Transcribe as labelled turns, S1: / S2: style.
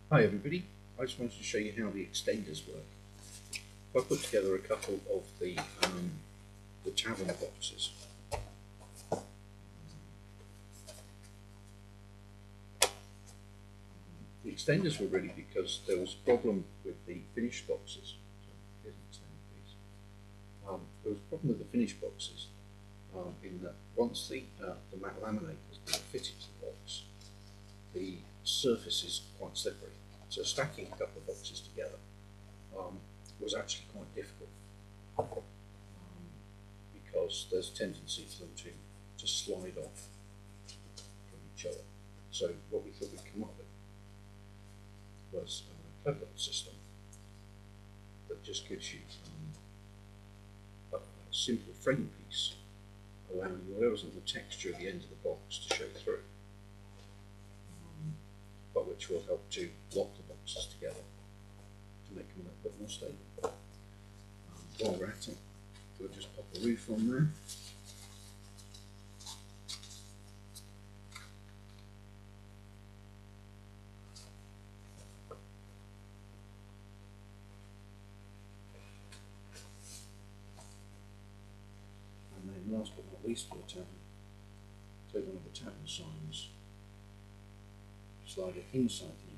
S1: Hi everybody, I just wanted to show you how the extenders work. I put together a couple of the tavern boxes. The extenders were really because there was a problem with the finished boxes. So here's an extender piece. There was a problem with the finished boxes in that once the matte laminate has been fitted to the box, the surface is quite slippery. So stacking a couple of boxes together was actually quite difficult because there's a tendency for them to slide off from each other. So what we thought we'd come up with was a clever little system that just gives you a simple frame piece, allowing you whatever's on the texture of the end of the box to show through, but which will help to lock the boxes together to make them a little bit more stable. While we're at it, we'll just pop a roof on there. And then last but not least for the tavern, take one of the tavern signs, slide it inside the